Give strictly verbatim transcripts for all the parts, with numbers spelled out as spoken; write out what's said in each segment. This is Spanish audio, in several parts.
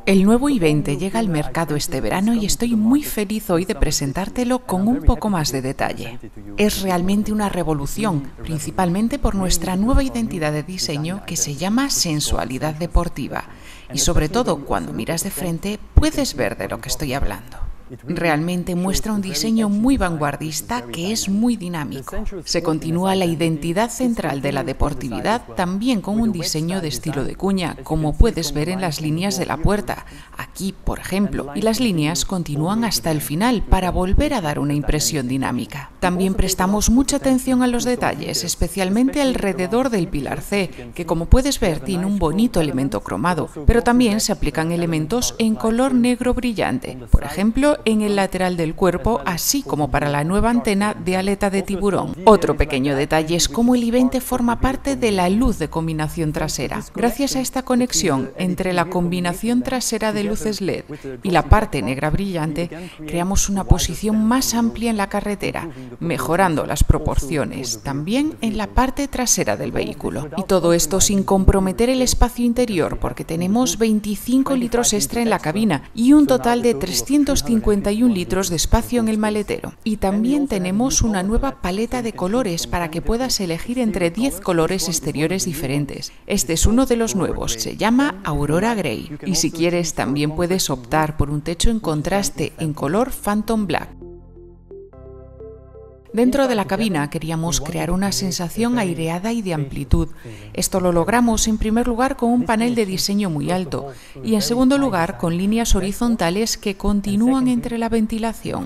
El nuevo i veinte llega al mercado este verano y estoy muy feliz hoy de presentártelo con un poco más de detalle. Es realmente una revolución, principalmente por nuestra nueva identidad de diseño que se llama sensualidad deportiva. Y sobre todo, cuando miras de frente, puedes ver de lo que estoy hablando. Realmente muestra un diseño muy vanguardista que es muy dinámico. Se continúa la identidad central de la deportividad también con un diseño de estilo de cuña, como puedes ver en las líneas de la puerta, aquí por ejemplo, y las líneas continúan hasta el final para volver a dar una impresión dinámica. También prestamos mucha atención a los detalles, especialmente alrededor del pilar C, que como puedes ver tiene un bonito elemento cromado, pero también se aplican elementos en color negro brillante, por ejemplo, en el lateral del cuerpo, así como para la nueva antena de aleta de tiburón. Otro pequeño detalle es cómo el i veinte forma parte de la luz de combinación trasera. Gracias a esta conexión entre la combinación trasera de luces L E D y la parte negra brillante, creamos una posición más amplia en la carretera, mejorando las proporciones, también en la parte trasera del vehículo. Y todo esto sin comprometer el espacio interior, porque tenemos veinticinco litros extra en la cabina y un total de trescientos cincuenta y un litros de espacio en el maletero. Y también tenemos una nueva paleta de colores para que puedas elegir entre diez colores exteriores diferentes. Este es uno de los nuevos, se llama Aurora Grey. Y si quieres también puedes optar por un techo en contraste en color Phantom Black. Dentro de la cabina queríamos crear una sensación aireada y de amplitud. Esto lo logramos en primer lugar con un panel de diseño muy alto y en segundo lugar con líneas horizontales que continúan entre la ventilación.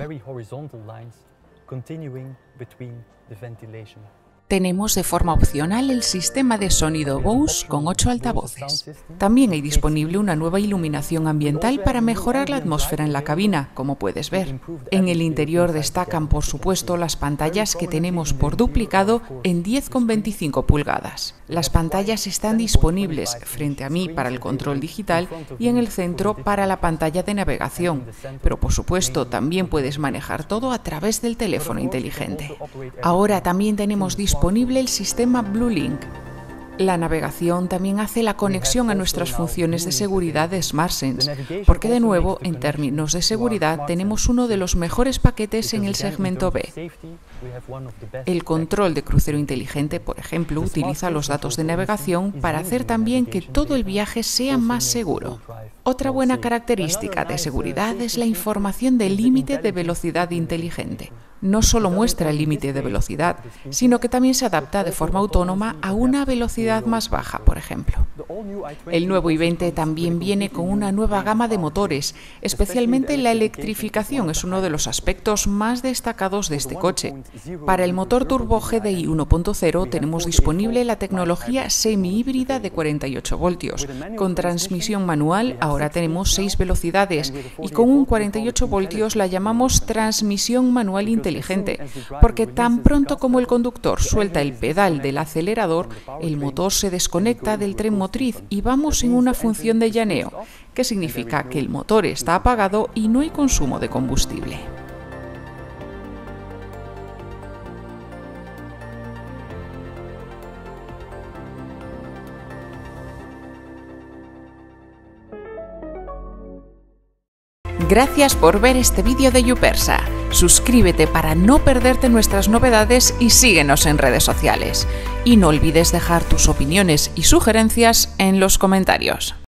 Tenemos de forma opcional el sistema de sonido Bose con ocho altavoces. También hay disponible una nueva iluminación ambiental para mejorar la atmósfera en la cabina, como puedes ver. En el interior destacan, por supuesto, las pantallas que tenemos por duplicado en diez coma veinticinco pulgadas. Las pantallas están disponibles frente a mí para el control digital y en el centro para la pantalla de navegación, pero por supuesto también puedes manejar todo a través del teléfono inteligente. Ahora también tenemos disponible disponible el sistema Blue Link. La navegación también hace la conexión a nuestras funciones de seguridad de SmartSense, porque de nuevo, en términos de seguridad, tenemos uno de los mejores paquetes en el segmento B. El control de crucero inteligente, por ejemplo, utiliza los datos de navegación para hacer también que todo el viaje sea más seguro. Otra buena característica de seguridad es la información del límite de velocidad inteligente. No solo muestra el límite de velocidad, sino que también se adapta de forma autónoma a una velocidad más baja, por ejemplo. El nuevo i veinte también viene con una nueva gama de motores, especialmente la electrificación es uno de los aspectos más destacados de este coche. Para el motor turbo G D I uno punto cero tenemos disponible la tecnología semi-híbrida de cuarenta y ocho voltios. Con transmisión manual ahora tenemos seis velocidades y con un cuarenta y ocho voltios la llamamos transmisión manual inteligente, porque tan pronto como el conductor suelta el pedal del acelerador, el motor se desconecta del tren motriz y vamos en una función de llaneo, que significa que el motor está apagado y no hay consumo de combustible. Gracias por ver este vídeo de YouPersa. Suscríbete para no perderte nuestras novedades y síguenos en redes sociales. Y no olvides dejar tus opiniones y sugerencias en los comentarios.